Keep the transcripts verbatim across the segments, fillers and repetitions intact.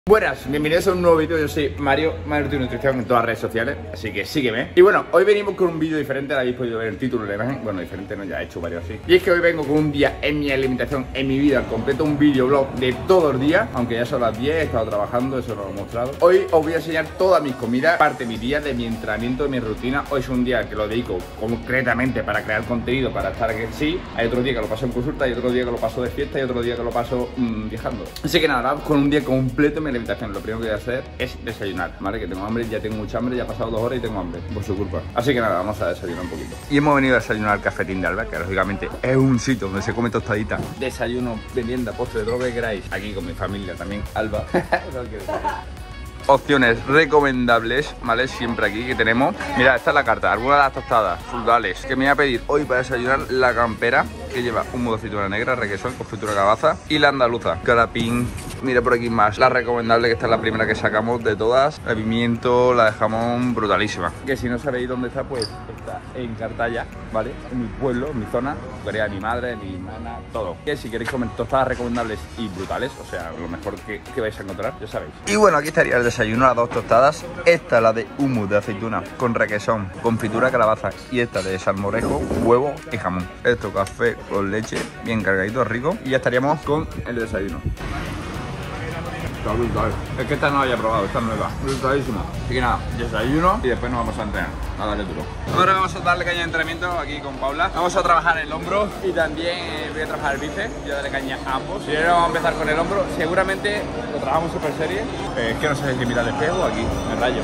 Buenas, bienvenidos a un nuevo vídeo. Yo soy Mario, Mario de Nutrición en todas las redes sociales, así que sígueme. Y bueno, hoy venimos con un vídeo diferente, lo habéis podido ver el título y la imagen. Bueno, diferente no, ya he hecho varios así. Y es que hoy vengo con un día en mi alimentación, en mi vida, completo un vídeo blog de todos los días. Aunque ya son las diez, he estado trabajando, eso no lo he mostrado. Hoy os voy a enseñar todas mis comidas, parte de mi día, de mi entrenamiento, de mi rutina. Hoy es un día que lo dedico concretamente para crear contenido, para estar aquí. Sí, hay otro día que lo paso en consulta, hay otro día que lo paso de fiesta y otro día que lo paso mmm, viajando. Así que nada, vamos con un día completo en mi alimentación. Lo primero que voy a hacer es desayunar, ¿vale? Que tengo hambre, ya tengo mucha hambre, ya ha pasado dos horas y tengo hambre, por su culpa. Así que nada, vamos a desayunar un poquito. Y hemos venido a desayunar al Cafetín de Alba, que lógicamente es un sitio donde se come tostadita. Desayuno, merienda, postre, todo lo que queráis. Aquí con mi familia también, Alba. No quiero decir. Opciones recomendables, ¿vale? Siempre aquí que tenemos. Mira, esta es la carta, algunas de las tostadas frutales que me voy a pedir hoy para desayunar. La campera, que lleva un de aceituna negra, requesón, confitura calabaza, y la andaluza, carapín. Mira por aquí más, la recomendable, que esta es la primera que sacamos de todas. La pimiento, la de jamón, brutalísima. Que si no sabéis dónde está, pues está en Cartaya, ¿vale? En mi pueblo, en mi zona, quería mi madre, mi hermana, todo. Que si queréis comer tostadas recomendables y brutales, o sea, lo mejor que, que vais a encontrar, ya sabéis. Y bueno, aquí estaría el desayuno, las dos tostadas. Esta, la de hummus de aceituna con requesón, confitura calabaza, y esta de salmorejo, huevo y jamón. Esto, café con leche, bien cargadito, rico. Y ya estaríamos con el desayuno. Está brutal. Es que esta no la había probado, esta es nueva. Brutalísima. Así que nada, desayuno y después nos vamos a entrenar. A darle duro. Ahora vamos a darle caña de entrenamiento aquí con Paula. Vamos a trabajar el hombro y también eh, voy a trabajar el bíceps. Voy a darle caña a ambos. Y ahora vamos a empezar con el hombro. Seguramente lo trabajamos super serie. Eh, es que no sé si mira el espejo aquí, me rayo.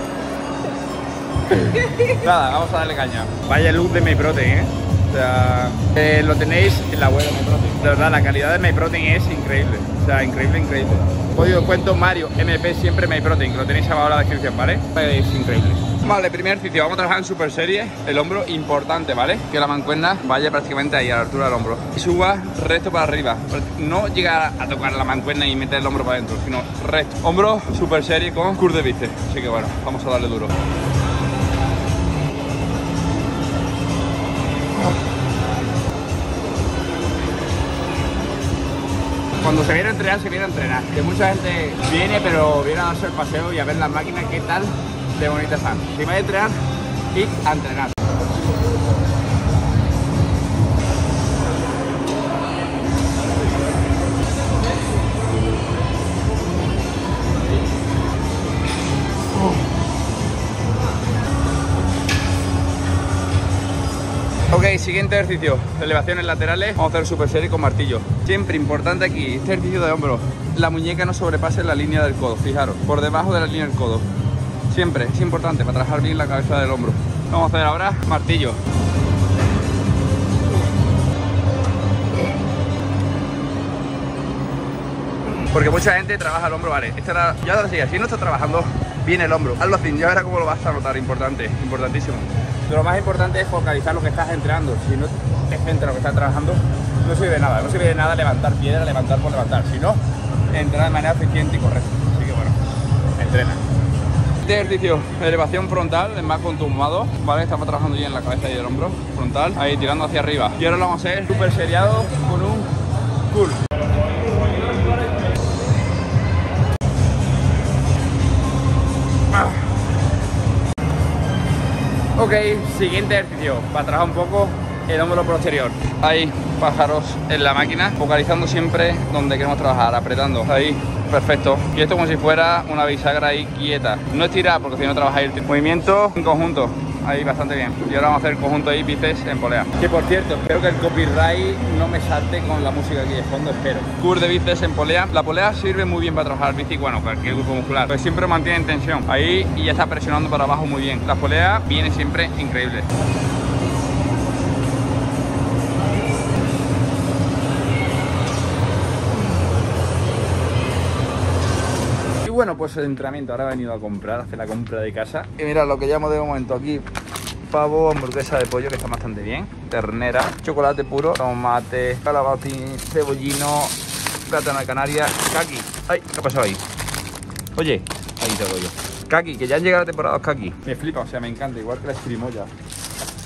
Nada, vamos a darle caña. Vaya luz de MyProtein, ¿eh? O sea, eh, lo tenéis en la web de MyProtein. De verdad, la calidad de MyProtein es increíble. O sea, increíble, increíble. Código de cuento Mario M P siempre MyProtein, que lo tenéis abajo en la descripción, ¿vale? Es increíble. Vale, primer ejercicio, vamos a trabajar en super serie. El hombro importante, ¿vale? Que la mancuerna vaya prácticamente ahí, a la altura del hombro. Y suba recto para arriba. No llegar a tocar la mancuerna y meter el hombro para adentro, sino recto. Hombro, super serie con curl de bíceps. Así que bueno, vamos a darle duro. Cuando se viene a entrenar, se viene a entrenar. Que mucha gente viene, pero viene a darse el paseo y a ver las máquinas qué tal de bonitas están. Si vais a entrenar, id a entrenar. Ok, siguiente ejercicio, elevaciones laterales. Vamos a hacer super serie con martillo. Siempre importante aquí, este ejercicio de hombro, la muñeca no sobrepase la línea del codo. Fijaros, por debajo de la línea del codo. Siempre, es importante para trabajar bien la cabeza del hombro. Vamos a hacer ahora martillo. Porque mucha gente trabaja el hombro, vale. Esta era, ya ahora sí, si no está trabajando bien el hombro, hazlo así, ya verás cómo lo vas a notar. Importante, importantísimo. Lo más importante es focalizar lo que estás entrenando. Si no te centras en lo que estás trabajando, no sirve de nada. No sirve de nada levantar piedra, levantar por levantar. Si no, entrenar de manera eficiente y correcta. Así que bueno, entrena. Este ejercicio, elevación frontal, es más contumado, ¿vale? Estamos trabajando ya en la cabeza y el hombro frontal, ahí tirando hacia arriba. Y ahora lo vamos a hacer súper seriado con un curl. Ok, siguiente ejercicio, para trabajar un poco el hombro posterior. Ahí, pájaros en la máquina, focalizando siempre donde queremos trabajar, apretando. Ahí, perfecto. Y esto como si fuera una bisagra ahí quieta. No estirar, porque si no trabajáis el movimiento en conjunto. Ahí bastante bien. Y ahora vamos a hacer el conjunto ahí, bíceps en polea. Que por cierto, espero que el copyright no me salte con la música aquí de fondo, espero. Curl de bíceps en polea. La polea sirve muy bien para trabajar bíceps, bueno, cualquier grupo muscular. Pues siempre mantiene tensión. Ahí y ya está presionando para abajo muy bien. La polea viene siempre increíble. Bueno, pues el entrenamiento, ahora he venido a comprar, a hacer la compra de casa. Y mira lo que llamo de momento aquí: pavo, hamburguesa de pollo, que está bastante bien, ternera, chocolate puro, tomate, calabacín, cebollino, plátano de Canarias, caqui. Ay, ¿qué ha pasado ahí? Oye, ahí te doy yo. Caqui, que ya han llegado la temporada de caqui. Me flipa, o sea, me encanta, igual que la chirimoya.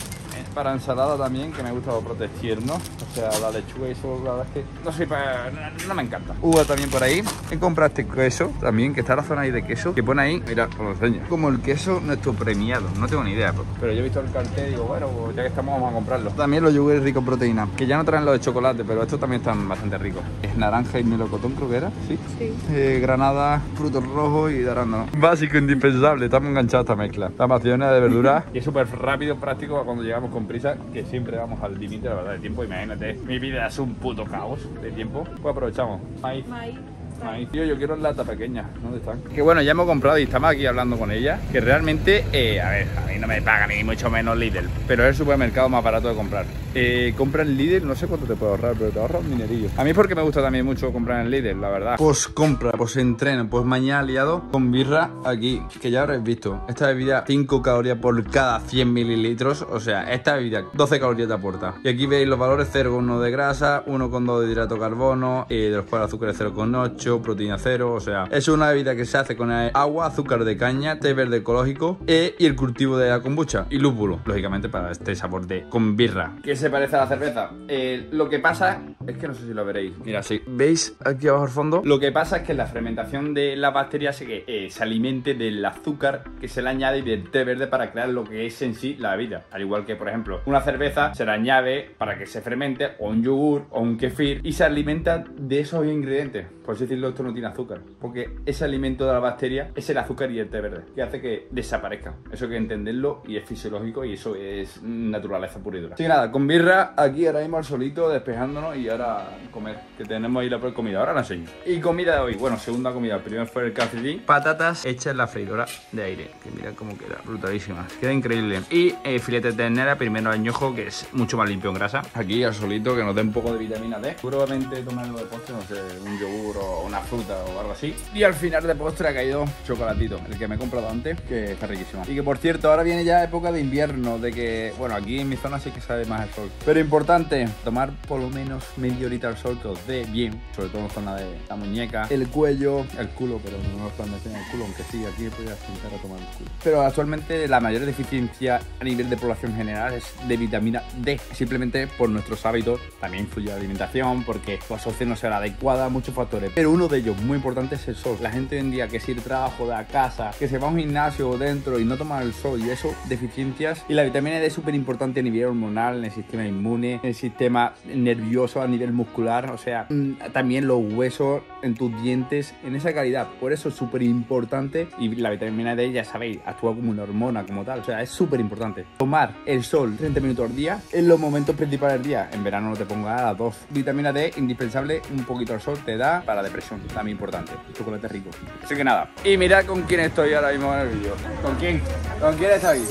para ensalada también, que me gusta proteger, ¿no? O sea, la lechuga y eso, la verdad es que no sé, para, no, no me encanta. Uva también por ahí. He comprado este queso también, que está la zona ahí de queso, que pone ahí, mira, os lo enseño. Como el queso nuestro premiado, no tengo ni idea, pero yo he visto el cartel y digo, bueno, pues ya que estamos vamos a comprarlo. También los yogures ricos en proteína, que ya no traen los de chocolate, pero estos también están bastante ricos. Es naranja y melocotón, creo que era, ¿sí? Sí. Eh, granada, frutos rojos y de arándano. Básico, indispensable, estamos enganchados a esta mezcla. La maciona de verduras y es súper rápido, práctico cuando llegamos con prisa, que siempre vamos al límite, la verdad, de tiempo. Imagínate, mi vida es un puto caos de tiempo. Pues aprovechamos. Maíz. Maíz. Maíz. Tío, yo quiero lata pequeña. ¿Dónde están? Que bueno, ya hemos comprado y estamos aquí hablando con ella. Que realmente, eh, a ver, a mí no me paga ni mucho menos Lidl, pero es el supermercado más barato de comprar. Eh, compra en Lidl, no sé cuánto te puedo ahorrar, pero te ahorras un dinerillo. A mí porque me gusta también mucho comprar en Lidl, la verdad. Pues compra, pues entreno, pues mañana liado con birra aquí, que ya habréis visto. Esta bebida cinco calorías por cada cien mililitros, o sea, esta bebida doce calorías te aporta. Y aquí veis los valores: cero coma uno de grasa, uno coma dos de hidrato de carbono, eh, de los cuales azúcar es cero coma ocho, proteína cero, o sea, es una bebida que se hace con agua, azúcar de caña, té verde ecológico e, y el cultivo de la kombucha y lúpulo, lógicamente para este sabor de con birra. ¿Qué se parece a la cerveza? Eh, lo que pasa es que no sé si lo veréis. Mira, si veis aquí abajo al fondo, lo que pasa es que la fermentación de la bacteria hace que eh, se alimente del azúcar que se le añade y del té verde para crear lo que es en sí la bebida. Al igual que, por ejemplo, una cerveza se le añade para que se fermente, o un yogur o un kefir, y se alimenta de esos ingredientes. Por así decirlo, esto no tiene azúcar, porque ese alimento de la bacteria es el azúcar y el té verde, que hace que desaparezca. Eso hay que entenderlo y es fisiológico y eso es naturaleza pura y dura. Así que nada, con birra aquí ahora mismo al solito, despejándonos, y ahora comer, que tenemos ahí la comida, ahora la enseño. Y comida de hoy, bueno, segunda comida, primero fue el calcetín, patatas hechas en la freidora de aire, que mira cómo queda, brutalísima, queda increíble. Y eh, filete de ternera, primero añojo, que es mucho más limpio en grasa, aquí al solito, que nos dé un poco de vitamina D. Seguramente tomarlo de postre, no sé, un yogur o una fruta o algo así. Y al final de postre ha caído chocolatito, el que me he comprado antes, que está riquísimo. Y que por cierto, ahora viene ya época de invierno, de que, bueno, aquí en mi zona sí que sale más el sol, pero importante, tomar por lo menos media horita al sol, que os dé bien, sobre todo en la zona de la muñeca, el cuello, el culo, pero no os pueden meter en el culo, aunque sí, aquí podría intentar a tomar el culo. Pero actualmente la mayor deficiencia a nivel de población general es de vitamina D, simplemente por nuestros hábitos. También influye la alimentación, porque tu absorción no será adecuada, muchos factores, pero uno de ellos muy importante es el sol. La gente hoy en día que si el trabajo de la casa, que se va a un gimnasio o dentro y no toma el sol, y eso, deficiencias. Y la vitamina D es súper importante a nivel hormonal, en el sistema inmune, en el sistema nervioso, a nivel muscular, o sea, también los huesos, en tus dientes, en esa calidad. Por eso es súper importante, y la vitamina D, ya sabéis, actúa como una hormona como tal, o sea, es súper importante. Tomar el sol treinta minutos al día en los momentos principales del día. En verano no te pongas a las dos. Vitamina D, indispensable, un poquito al sol te da para depresión, también importante. Chocolate rico. Así que nada. Y mirad con quién estoy ahora mismo en el vídeo. ¿Con quién? ¿Con quién estoy?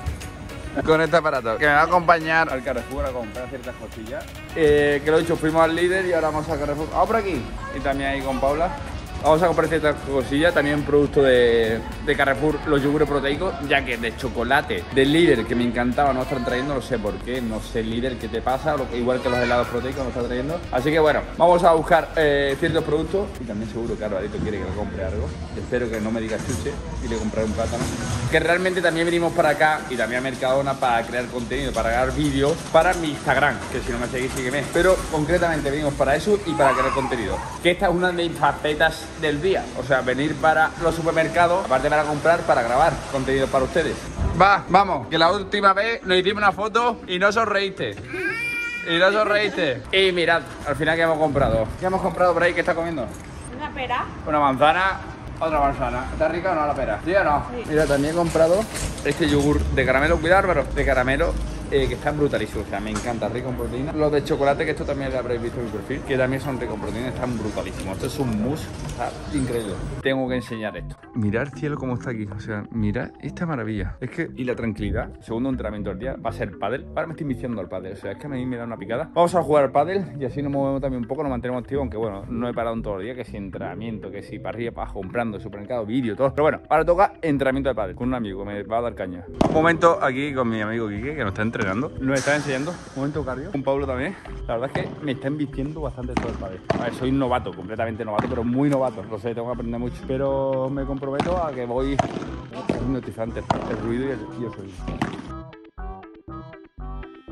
Con este aparato, que me va a acompañar al Carrefour a comprar ciertas cosillas. Eh, que lo he dicho, fuimos al líder y ahora vamos a Carrefour. Vamos por aquí. Y también ahí con Paula. Vamos a comprar ciertas cosillas, también producto de, de Carrefour, los yogures proteicos, ya que de chocolate, del líder, que me encantaba, no están trayendo, no sé por qué, no sé el líder qué te pasa, lo, igual que los helados proteicos no están trayendo. Así que bueno, vamos a buscar eh, ciertos productos, y también seguro que Alvarito quiere que le compre algo. Espero que no me diga chuche y le compraré un plátano. Que realmente también venimos para acá y también a Mercadona para crear contenido, para grabar vídeos para mi Instagram, que si no me seguís, sígueme. Pero concretamente venimos para eso y para crear contenido. Que esta es una de mis facetas del día, o sea, venir para los supermercados, aparte para comprar, para grabar contenido para ustedes. Va, vamos, que la última vez nos hicimos una foto y no sonreíste. Y no sonreíste. Y mirad, al final, ¿qué hemos comprado? ¿Qué hemos comprado por ahí? ¿Qué está comiendo? Una pera. Una manzana. Otra manzana. ¿Está rica o no la pera? ¿Sí o no? Sí. Mira, también he comprado este yogur de caramelo, cuidado, pero de caramelo, eh, que están brutalísimos. O sea, me encanta, rico en proteína. Los de chocolate, que esto también lo habréis visto en mi perfil, que también son ricos en proteína, están brutalísimos. Esto es un mousse, está increíble. Tengo que enseñar esto. Mirad el cielo como está aquí. O sea, mirad esta maravilla. Es que, y la tranquilidad, segundo entrenamiento del día, va a ser pádel. Ahora me estoy viciando al pádel. O sea, es que a mí me da una picada. Vamos a jugar al pádel y así nos movemos también un poco, nos mantenemos activos, aunque bueno, no he parado en todo el día, que si entrenamiento, que si para arriba, para abajo, comprando, supermercado, vídeo, todo. Pero bueno, ahora toca entrenamiento de pádel con un amigo, me va a dar caña. Un momento aquí con mi amigo Quique, que nos está entrenando. Nos está enseñando. Un momento cardio. Con Pablo también. La verdad es que me está invirtiendo bastante todo el pádel. A ver, soy novato, completamente novato, pero muy novato. Lo sé, tengo que aprender mucho. Pero me comprometo a que voy... Es hipnotizante el ruido y el, y el sonido.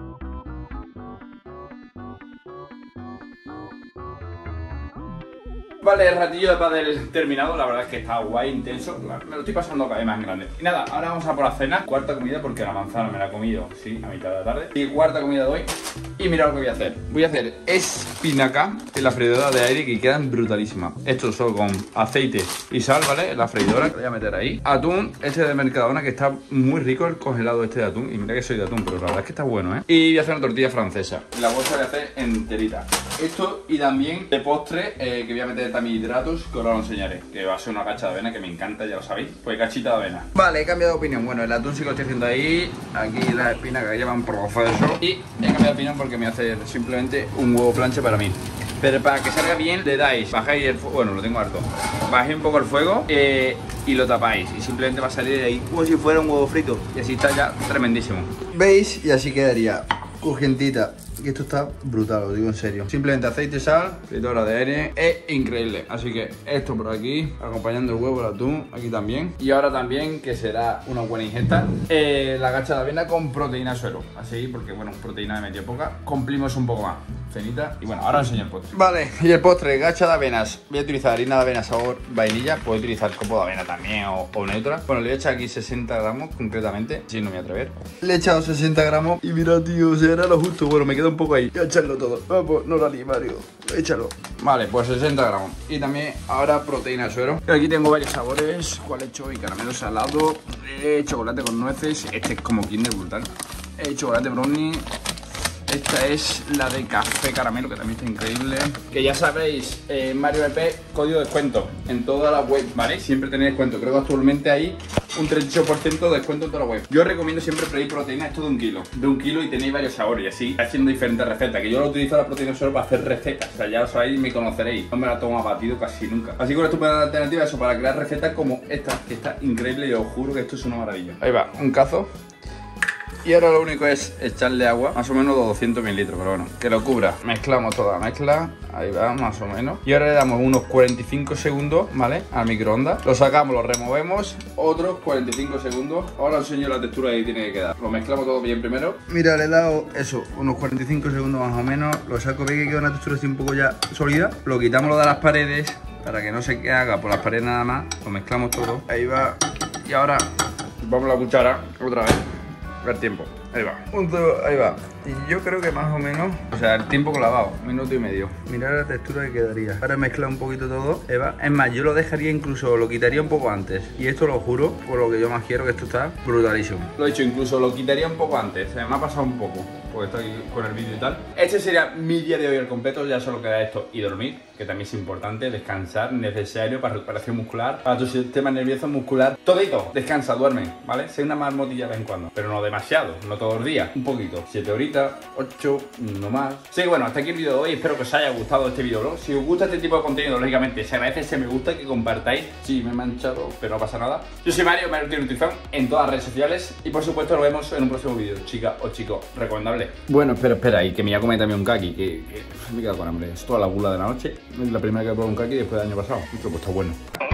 Vale, el ratillo de pádel terminado, la verdad es que está guay, intenso. Me lo estoy pasando cada vez más grande. Y nada, ahora vamos a por la cena. Cuarta comida, porque la manzana me la he comido, sí, a mitad de la tarde. Y cuarta comida de hoy. Y mira lo que voy a hacer. Voy a hacer espinaca en la freidora de aire, que quedan brutalísimas. Esto solo con aceite y sal, ¿vale? La freidora, que voy a meter ahí. Atún, este de Mercadona, que está muy rico el congelado este de atún. Y mira que soy de atún, pero la verdad es que está bueno, ¿eh? Y voy a hacer una tortilla francesa. La bolsa voy a hacer enterita. Esto y también de postre, eh, que voy a meter también hidratos, que ahora os lo enseñaré. Que va a ser una gacha de avena, que me encanta, ya lo sabéis. Pues gachita de avena. Vale, he cambiado de opinión. Bueno, el atún sí que lo estoy haciendo ahí. Aquí las espinacas que llevan proceso. Y he cambiado de opinión porque me hace simplemente un huevo plancha para mí. Pero para que salga bien, le dais, bajáis el fuego, bueno, lo tengo harto. Bajáis un poco el fuego eh, y lo tapáis. Y simplemente va a salir de ahí como si fuera un huevo frito. Y así está ya tremendísimo. ¿Veis? Y así quedaría crujientita. Y esto está brutal, os digo en serio. Simplemente aceite, sal, freidora de aire. Es increíble. Así que esto por aquí, acompañando el huevo, el atún, aquí también. Y ahora también, que será una buena ingesta, eh, la gacha de avena con proteína suero. Así, porque bueno, proteína de medio poca. Cumplimos un poco más. Cenita. Y bueno, ahora os enseño el postre. Vale, y el postre, gacha de avenas. Voy a utilizar harina de avena sabor vainilla. Puedo utilizar copo de avena también o, o neutra. Bueno, le he echado aquí sesenta gramos concretamente. Si no me voy a atrever. Le he echado sesenta gramos. Y mira, tío, será lo justo. Bueno, me queda un poco ahí. Voy a echarlo todo. Vamos, no la li, Mario. Échalo. Vale, pues sesenta gramos. Y también ahora proteína de suero. Aquí tengo varios sabores. ¿Cuál he hecho? Y caramelo salado. Eh, chocolate con nueces. Este es como Kinder brutal. Eh, chocolate brownie. Esta es la de café caramelo, que también está increíble. Que ya sabéis, eh, Mario E P, código de descuento en toda la web, ¿vale? Siempre tenéis descuento. Creo que actualmente hay un treinta y ocho por ciento de descuento en toda la web. Yo os recomiendo siempre freír proteína, esto de un kilo. De un kilo y tenéis varios sabores y así haciendo diferentes recetas. Que yo lo utilizo la proteína solo para hacer recetas. O sea, ya lo sabéis y me conoceréis. No me la tomo a batido casi nunca. Así que una estupenda alternativa eso para crear recetas como esta, que está increíble y os juro que esto es una maravilla. Ahí va, un cazo. Y ahora lo único es echarle agua, más o menos doscientos mililitros, pero bueno, que lo cubra. Mezclamos toda la mezcla, ahí va, más o menos. Y ahora le damos unos cuarenta y cinco segundos, ¿vale? Al microondas. Lo sacamos, lo removemos, otros cuarenta y cinco segundos. Ahora os enseño la textura que tiene que quedar. Lo mezclamos todo bien primero. Mira, le he dado eso, unos cuarenta y cinco segundos más o menos. Lo saco, ve que queda una textura así un poco ya sólida. Lo quitamos lo de las paredes, para que no se haga por las paredes nada más. Lo mezclamos todo, ahí va. Y ahora vamos la cuchara otra vez. El tiempo, ahí va, punto, ahí va. Y yo creo que más o menos, o sea, el tiempo clavado, un minuto y medio. Mirad la textura que quedaría. Ahora mezclar un poquito todo, Eva. Es más, yo lo dejaría incluso, lo quitaría un poco antes. Y esto lo juro, por lo que yo más quiero, que esto está brutalísimo. Lo he dicho, incluso lo quitaría un poco antes. O sea, me ha pasado un poco, porque estoy con el vídeo y tal. Este sería mi día de hoy al completo. Ya solo queda esto y dormir, que también es importante. Descansar, necesario para recuperación muscular, para tu sistema nervioso muscular. Todito, descansa, duerme, ¿vale? Sé una marmotilla de vez en cuando, pero no demasiado, no todos los días. Un poquito, siete horitas, ocho, no más. Sí, bueno, hasta aquí el vídeo de hoy. Espero que os haya gustado este videoblog. Si os gusta este tipo de contenido, lógicamente se agradece ese me gusta, que compartáis. Sí, me he manchado, pero no pasa nada. Yo soy Mario, Mario tiene nutrición en todas las redes sociales. Y por supuesto, nos vemos en un próximo vídeo. Chica o chico, recomendable. Bueno, espera, espera, y que me voy a comer también un kaki, que, que me he quedado con hambre. Es toda la gula de la noche. Es la primera que he probado un kaki después del año pasado. Esto pues está bueno.